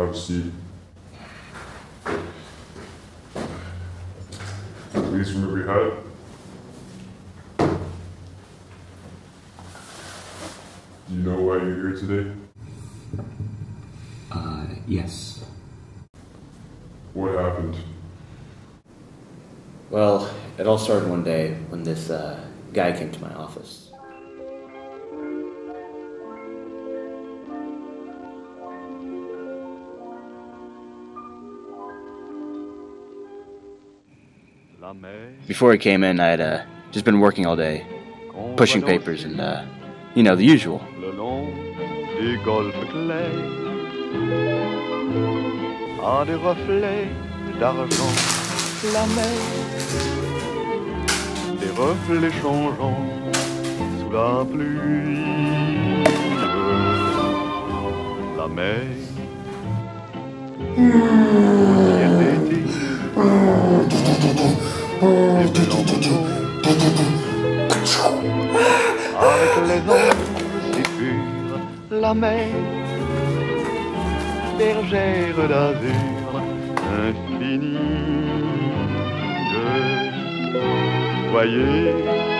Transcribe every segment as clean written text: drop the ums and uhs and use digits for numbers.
have a seat. Please remove your hat. Do you know why you're here today? Yes. What happened? Well, it all started one day when this guy came to my office. Before he came in, I had just been working all day, pushing papers and, you know, the usual. Le long des golfes clairs, à des reflets d'argent, la mer, des reflets changeants sous la pluie, la mer, au ciel d'été, des blancs moutons, avec les ondes si pures, la mer, bergère d'azur infinie. Voyez,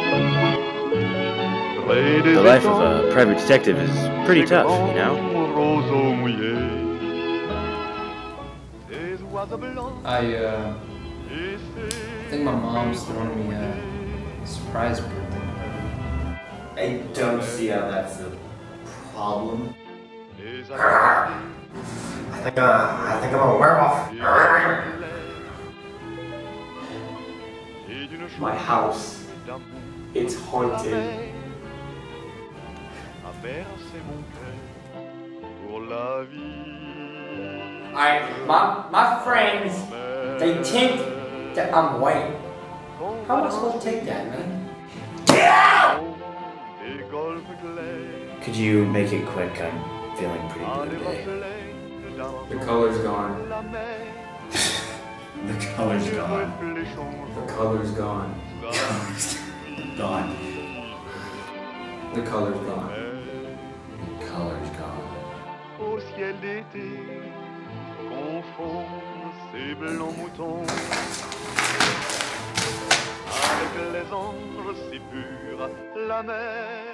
près des The life of étangs, a private detective is pretty tough, you know? roseaux mouillés, des oiseaux blancs, I et think my mom's throwing me a surprise birthday party. I don't see how that's a problem. les agatés, I think I'm a werewolf. et d'une My house, d'amour, it's haunted. a bercé mon cœur pour la vie. My friends, they think that I'm white. How am I supposed to take that, man? Des golfes clairs, Could you make it quick? I'm feeling pretty à blue des today. reflets d'argent, The color's gone. la mer, The color's gone. reflets changeants The color's gone. Gone. The color's gone. The color's gone. au ciel d'été, confond ces blancs moutons avec les anges si purs, la mer,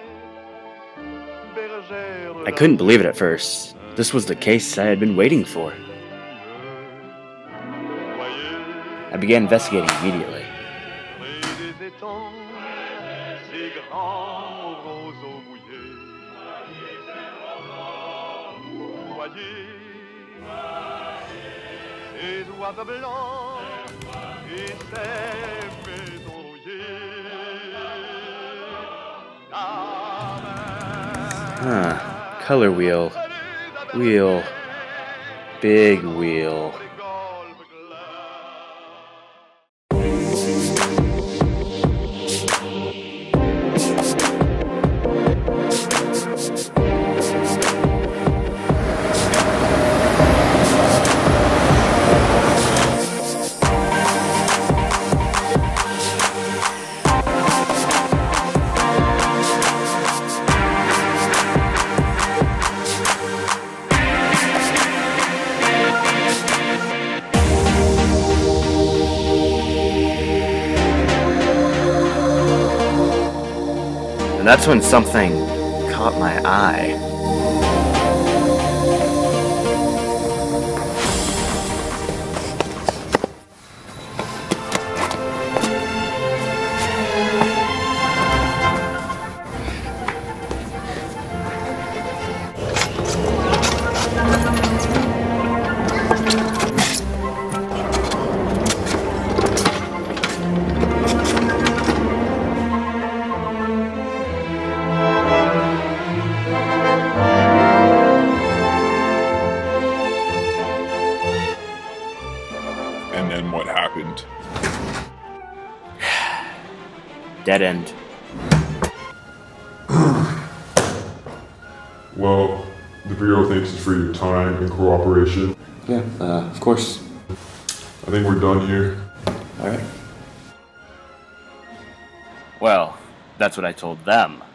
bergère. I couldn't believe it at first. This was the case I had been waiting for. I began investigating immediately. Près des étangs, ces grands roseaux mouillés. Voyez, ces oiseaux blancs et ces maisons rouillées. Color wheel. Wheel. Big wheel. And that's when something caught my eye. And then what happened? Dead end. Well, the Bureau thanks you for your time and cooperation. Yeah, of course. I think we're done here. All right. Well, that's what I told them.